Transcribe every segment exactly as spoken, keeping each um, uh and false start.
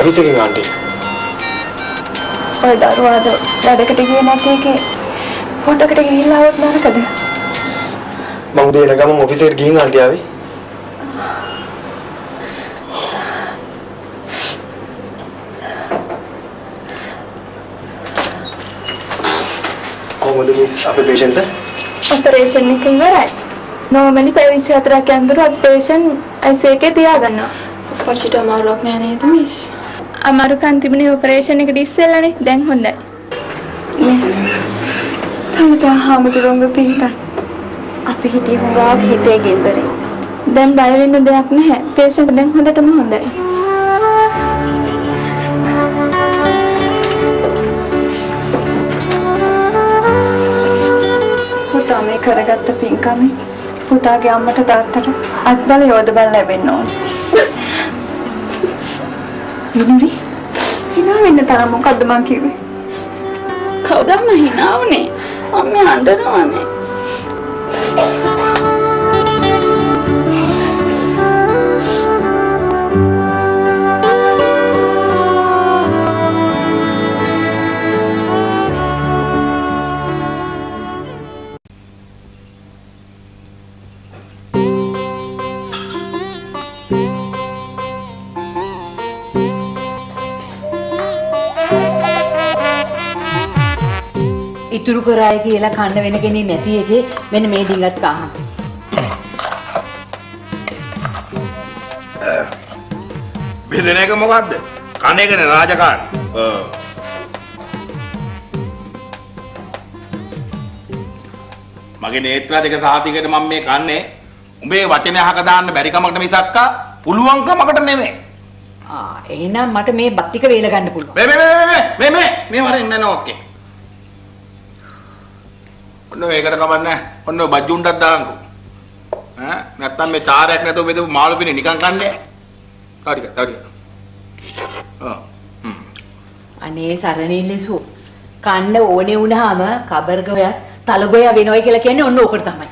අවිසකින් aunty. ඔය දරුවාද වැඩකට ගියේ නැති එකේ පොඩකට ගිහිල්ලා આવොත් නරකද? මම උදේ එන ගමන් ඔෆිස් එකට ගිහින් ආන්ටි ආවේ. කොහොමද මිස් අපේ patient එක? ඔපරේෂන් එක ඉවරයි. normally පැය විසිහතරක් යනතුරු patient I C U එකේ තියාගන්නවා. කොච්චර අමාරුවක් නෑ නේද මිස්? අමාරුකම් තිබුණේ ඔපරේෂන් එකට ඉස්සෙල්ලානේ. දැන් හොඳයි. මිස් තනිතා හැමදෙරොංග පිටින් අපි හිටිය හුඟක් හිතේ ගෙන්දරේ. දැන් බය වෙන්න දෙයක් නැහැ. patient දැන් හොඳටම හොඳයි. පුතා මේ කරගත්ත පින්කමේ පුතාගේ අම්මට තාත්තට අත්බල යොදබල ලැබෙන්න ඕනේ. ඉනුරි hina වෙන්න තරම් මොකද්ද මං කිව්වේ? කවුද මම hina වුනේ? අම්මේ අඬනවානේ. ඉතුරු කරායි කියලා කන්න වෙන කෙනෙක් නැති එකේ මෙන්න මේ ඩිංගත් කහන. බෙදෙන එක මොකද්ද? කණ එකනේ රාජකාරී. ඔව්. මගේ නේත්‍රා දෙක සාතිකයට මම මේ කන්නේ උඹේ වචනේ අහක දාන්න බැරි කමකට මිසක්කා පුළුවන් කමකට නෙමෙයි. ආ එහෙනම් මට මේ බත් ටික වේල ගන්න පුළුවන්. මේ මේ මේ මේ මේ මේ වරෙන් නෑ ඕකේ. ඔන්න ඒකට කමන්නේ. ඔන්න බජ්ජුන්ටක් දාන්නකෝ. ඈ නැත්තම් මේ චාරයක් නැතුව බෙදපු මාළු පිනේ නිකන් කන්නේ. කාටික කාටික. ආ. හ්ම්. අනේ සරණීලිසු කන්න ඕනේ වුණාම කබර්ගය තලගොය වෙනවයි කියලා කියන්නේ ඔන්න ඕකට තමයි.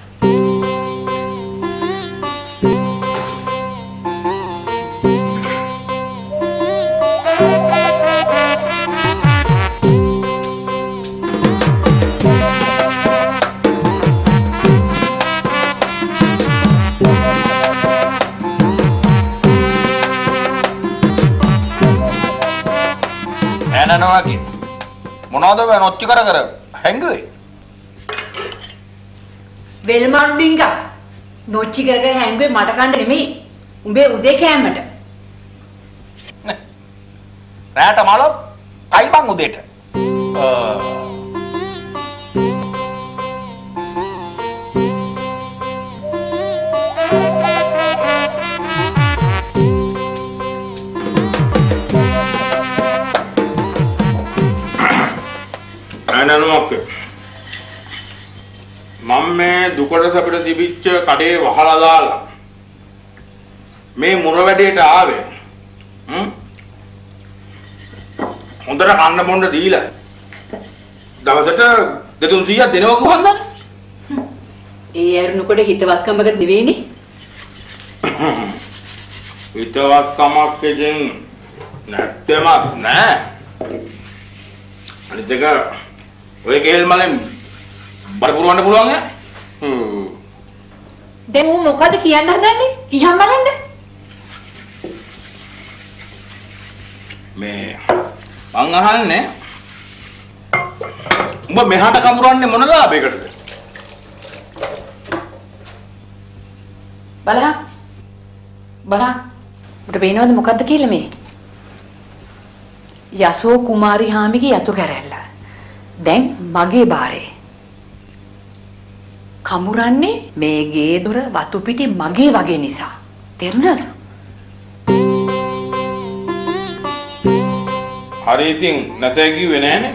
නනවාගේ මොනවද වේ නොච්චි කර කර හැංගුවේ වෙල්මන් ඩිංග නොච්චි කර කර හැංගුවේ මට කන්න නෙමෙයි උඹේ උදේ කෑමට රැට මලොත් අයි බං උදේට නනමක් මම මේ දුකට සැපට තිබිච්ච කඩේ වහලා දාලා මේ මුර වැඩේට ආවේ හ්ම් හොඳට කන්න බොන්න දීලා දවසට දෙතුන්සීයක් දෙනවා කොහොමද ඒ අරුණුකොට හිතවත්කමකට නෙවෙයිනේ හිතවත්කමක් ඉතින් නැත්තේමත් නෑ අනිත් එක ඔය කේල් මලෙන් බර පුරවන්න පුළුවන් ඈ හ්ම් දැන් උඹ මොකද කියන්න හදන්නේ කිහම් බලන්න මේ මං අහන්නේ උඹ මෙහාට කමුරන්නේ මොන ලාභයකටද බලහන් බලහන් උඹට පේනවද මොකද්ද කියලා මේ යසෝ කුමාරි හාමිගේ යතු කැරැල්ල දැන් මගේ බාරේ කමුරන්නේ මේ ගේ දොර වතු පිටි මගේ වගේ නිසා තේරුණාද හරි ඉතින් නැතේ කිව්වේ නෑනේ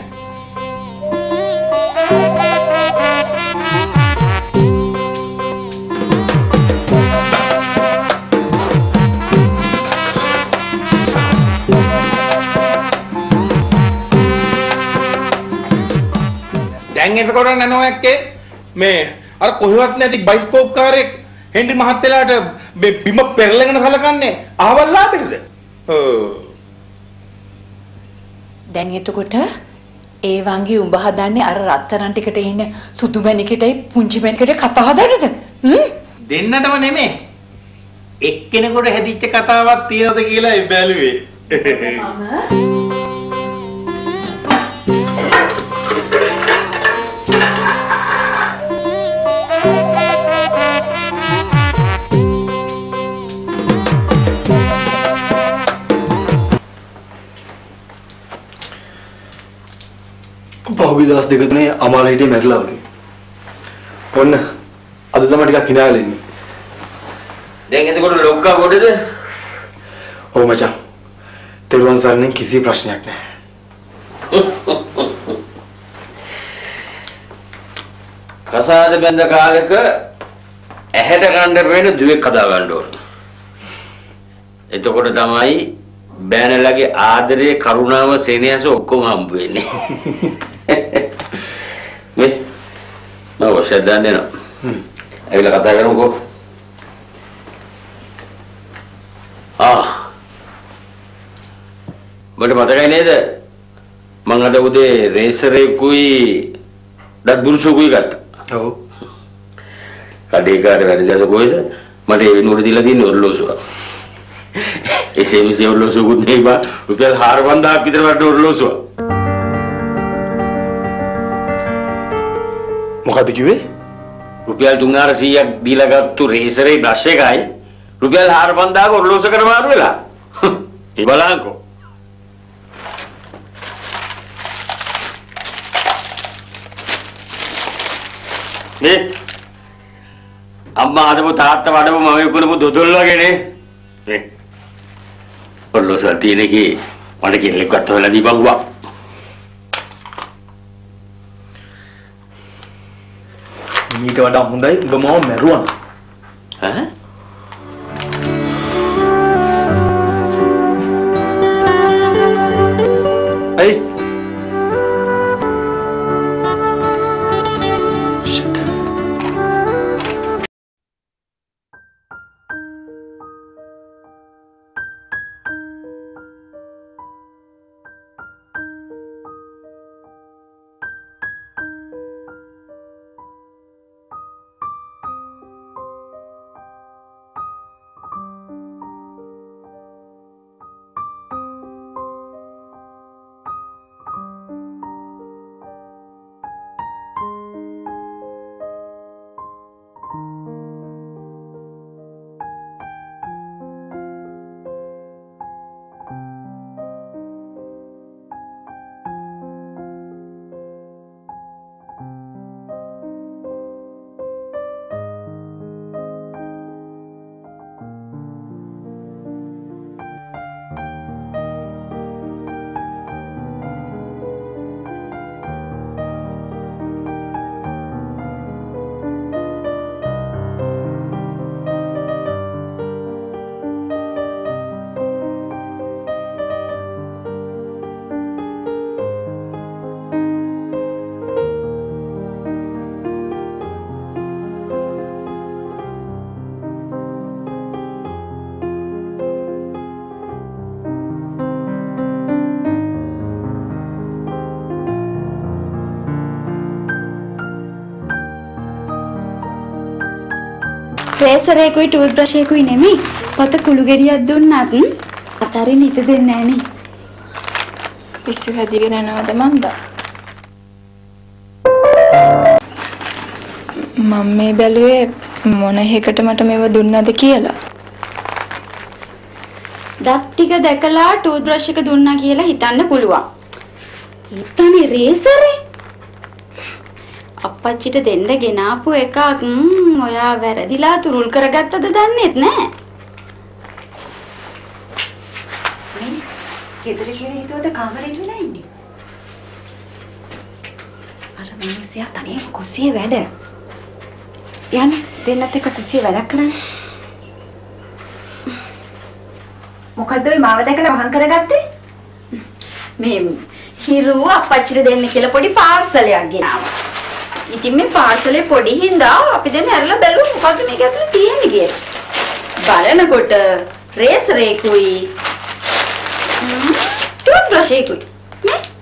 දැන් එතකොට නනෝයක්කේ මේ අර කොහෙවත් නැති බයිස්කෝප් කාරේ හෙන්රි මහත්තයාට බිම පෙරලගෙන සලකන්නේ අහවල් ලාභෙටද? ඔව්. දැන් එතකොට ඒ වංගි උඹ හදන්නේ අර රත්තරන් ටිකට ඉන්න සුදු මැණිකටයි පුංචි මැණිකට කතා හදන්නද? හ්ම්? දෙන්නටම නෙමෙයි. එක්කෙනෙකුට හැදිච්ච කතාවක් තියනද කියලා බැලුවේ. පහුගිය දවස් දෙක තුනේ අමාල හිටියේ මැරිලා වගේ. ඔන්න අද තමයි ටිකක් hina වෙලා ඉන්නේ. දැන් එතකොට ලොක්කා කොටද? ඔව් මචං. තෙරුවන් සරණින් කිසි ප්‍රශ්නයක් නැහැ. කසාද බැඳ කාලෙක ඇහැට ගන්න වෙන දුවෙක් හදා ගන්න ඕන. එතකොට තමයි බෑනලගේ ආදරේ කරුණාව සෙනෙහස ඔක්කොම හම්බ වෙන්නේ. මේ මම ඔෂද දන්නේ නෝ. හ්ම්. ඇවිල්ලා කතා කරමුකෝ. ආ. මට මතකයි නේද? මං අද උදේ රේසරේකුයි දත් බුරුසුකුයි ගත්තා. ඔව්. කඩේ කාට වැඩිද කොහෙද? මට ඒ වෙනුවට දීලා තියෙන්නේ ඔරලෝසුව. එසේ මෙසේ ඔරලෝසුවකුත් නෙයි බා රුපියල් හාරපන්දාක් විතර වට්ට ඔරලෝසුව. මොකද කිව්වේ? රුපියල් තුන්හාරසීයක් දීලා ගත්තු රේසරේ බ්‍රෂ් එකයි රුපියල් හාරපන්දාක ඔරලෝසුවකට මාරු වෙලා. ඒ බලංකෝ. මේ අම්මා හදපු තාත්තා වඩපු මම විකුණපු දොදොල් වගේනේ. මේ ඔරලෝසුව තියෙන එකේ මට කෙල්ලෙක්වත් හොයලා දීපන්වා. මීට වඩා හොඳයි උඹ මාව මැරුවා. ඈ? ඇයි? රේසරේකුයි ටූත් බ්‍රෂ් එකකුයි නෙමෙයි. පොත කුළු ගෙඩියක් දුන්නත් අතරින් හිත දෙන්නේ නැහැ නේ. පිස්සු හැදිගෙන යනවද මන්ද? මම මේ බැලුවේ මොන හේකට මට මේව දුන්නද කියලා. දත් ටික දැකලා ටූත් බ්‍රෂ් එක දුන්නා කියලා හිතන්න පුළුවන්. හිතන්නේ රේසරේ අප්පච්චිට දෙන්න ගෙනාපු එකක් ඔයා වැරදිලා තුරුල් කරගත්තද දන්නේත් නැහැ. මේ ගෙදර කියලා හිතුවද කාමරේට වෙලා ඉන්නේ? අර මිනිස්සයා තනියම කුස්සියේ වැඩ. යන්න දෙන්නත් එක්ක කුස්සියේ වැඩක් කරන්න. මොකද්ද ඔය මාව දැකලා වහන් කරගත්තේ? මේ හිරු අප්පච්චිට දෙන්න කියලා පොඩි පාර්සලයක් ගෙනාවා. ඉතින් මේ පාර්සලේ පොඩි හින්දා අපි දැන් ඇරලා බැලුවා මොකද්ද මේක ඇතුලේ තියෙන්නේ කියලා. බලනකොට රේසරේකුයි ටූත් බ්‍රෂ් එකකුයි නේ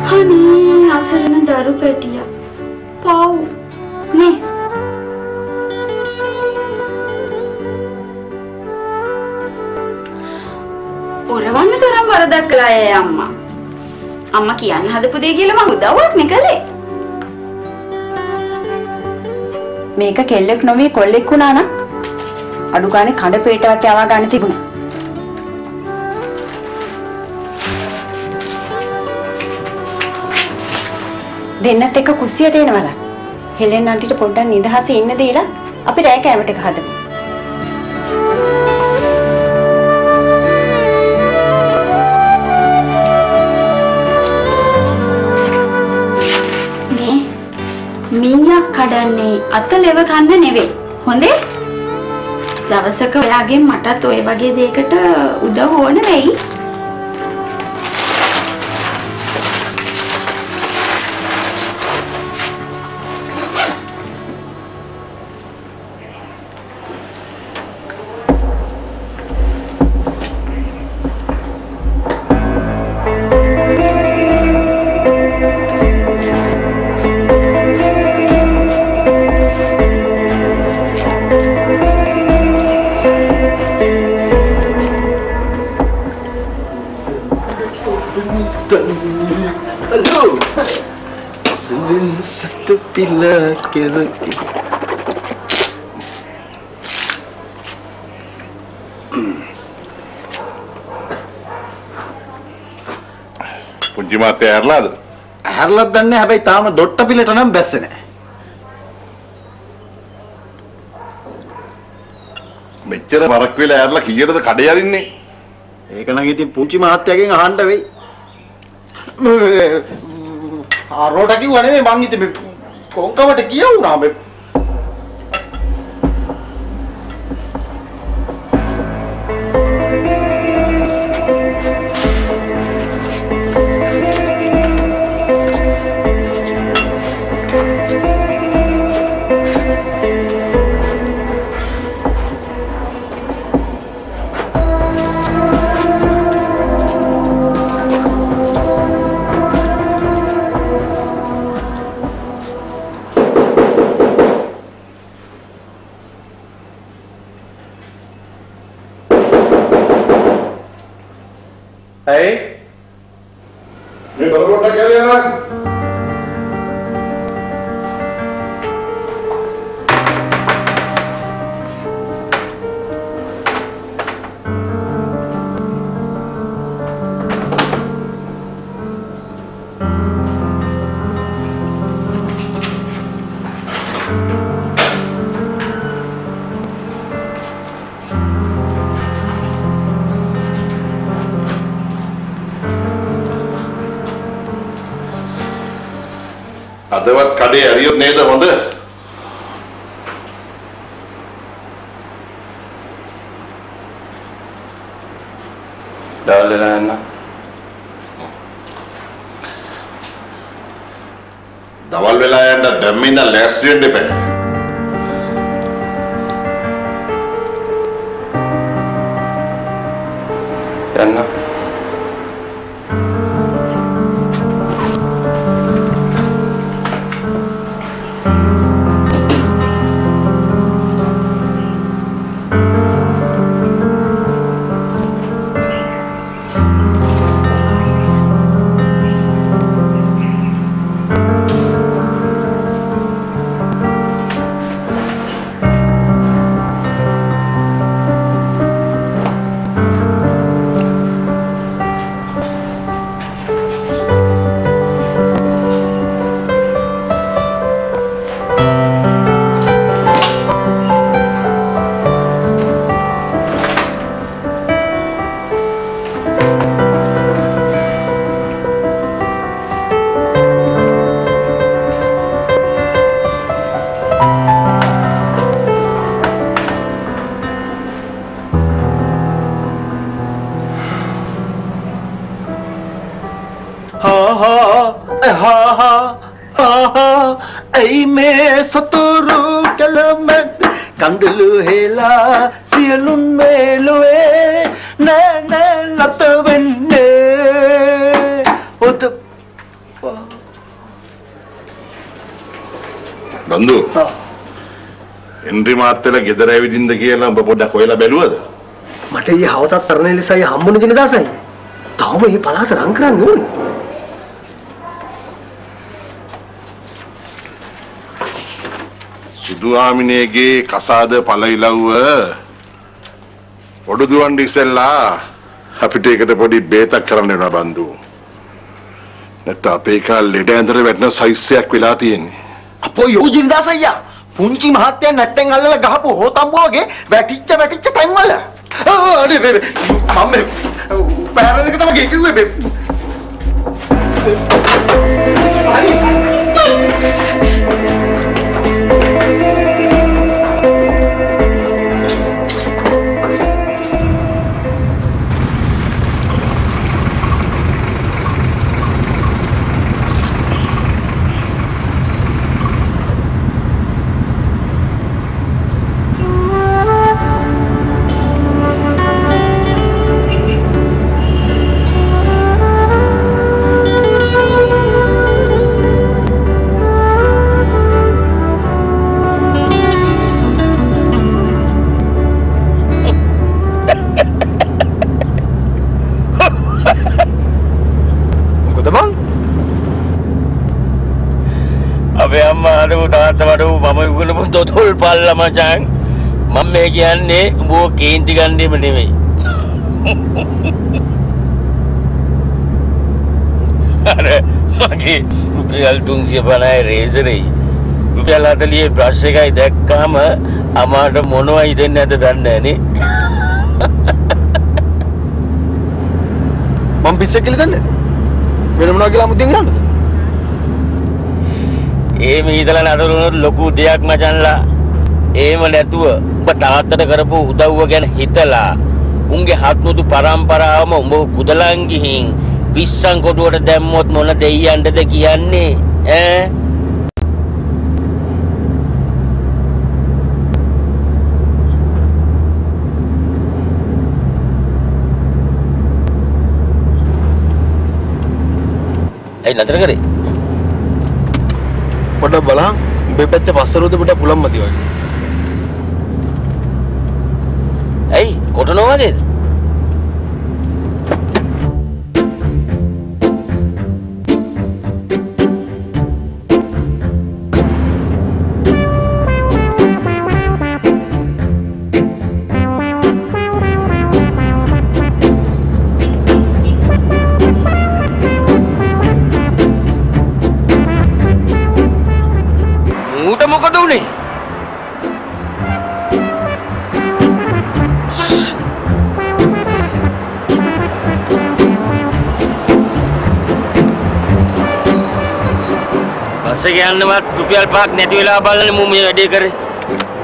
අනේ අසරණ දරු පැටියා. පව් නේ. ඔරවන්න තරම් වරදක් කළා ඒ අම්මා. අම්මා කියන්න හදපු දේ කියලා මම උදව්වක් නේ කළේ. මේක කෙල්ලෙක් නොවේ කොල්ලෙක් වුණා නම් අඩු ගානේ කඩ පේටවත් යවා ගන්න තිබුණා. දෙන්නත් එක්ක කුස්සියට එනවද? හෙලෙන් ආන්ටිට පොඩ්ඩක් නිදහසේ ඉන්න දීලා අපි රෑ කෑමට එක හදමු. මේ මීයක් කඩන්නේ අත ලෙව කන්න නෙවෙයි. හොඳේ? දවසක ඔයාගෙන් මටත් ඔය වගේ දෙයකට උදව් ඕන වෙයි. Bila kira පුංචි මාත්තයා ඇරලාද? ඇරලත් දන්නේ හැබැයි තාම දොට්ට පිළට නම් බැස්සේ නැහැ. මෙච්චර වරක් වෙලා ඇරලා කීයටද කඩේ යරින්නේ? ඒක නම් ඉතින් පුංචි මාත්තයාගෙන් අහන්න වෙයි. ආරෝට කිව්වා නෙමෙයි මං ඉතින් මේ කොංකවට කියවුණා මේ Hey? Ini baru udah kalian kan? අදවත් කඩේ ඇරියොත් නේද හොඳ? දවල් වෙලා යන්න. දවල් වෙලා යන්න දැම්මින් ඉඳන් ලෑස්ති වෙන්න එපා. යන්න. Ay me saturu kalamat kandlu hela sialun meloe na na latavenne od බන්දු. ඔව්. එන්ට්‍රි මාත්තලා ගෙදර ඇවිදින්ද කියලා ඔබ පොඩ්ඩක් හොයලා බැලුවද? මට ඊයේ හවසත් සරණ එලිසයි හම්බුන දිනදාසයි. තාම මේ පළාත රං කරන්න ඕනේ. සුදු ආමිනේගේ කසාද පළයිලව්ව ඔඩු දුවන්ඩ ඉස්සෙල්ලා අපිට ඒකට පොඩි බේතක් කරන්න වෙනවා බන්දු. නැත්නම් අපේ කල් ලෙඩ ඇඳට වැටෙන සයිස් එකක් වෙලා තියෙන්නේ. අපෝ යෝජින්දාස අයියා පුංචි මහත්තයා නැට්ටෙන් අල්ලලා ගහපු හොතම්බෝ වගේ වැටිච්ච වැටිච්ච තැන්වල. ආ අනේ බේ මම මේ පැරණක තමයි කිව්වේ බේ. මම උගලපු දොතොල් පල්ලා මචං මම මේ කියන්නේ උඹව කේන්ති ගන්නෙම නෙමෙයි අර මගේ රුපියල් තුන්සිය පනහයි රේසරේ රුපියල් හතලිහේ බ්‍රෂ් එකයි දැක්කම අමාට මොනවා හිතෙන්නේ නැද්ද දන්නේ නැනේ මම පිස්සෙක් කියලා දන්නේ වෙන මොනවා කියලා මුදින් ගන්නද ඒ මීදලා නඩරුනොත් ලොකු දෙයක් මචන්ලා එහෙම නැතුව ඔබ තාත්තට කරපු උදව්ව ගැන හිතලා උන්ගේ හත්මුදු පරම්පරාවම උඹ කුදලන් ගිහින් පිස්සන් කොටුවට දැම්මොත් මොන දෙයියන්ටද කියන්නේ ඈ ඒ නතර කරේ පොඩ්ඩක් බලන්න මේ පැත්තේ පස්සරෝද පොඩ්ඩක් පුලම් මදි වගේ. ඇයි කොටනෝ වගේද? බස් එක යන්නවත් රුපියල් පහක් නැති වෙලා බලන්නේ මම මේ වැඩේ කරේ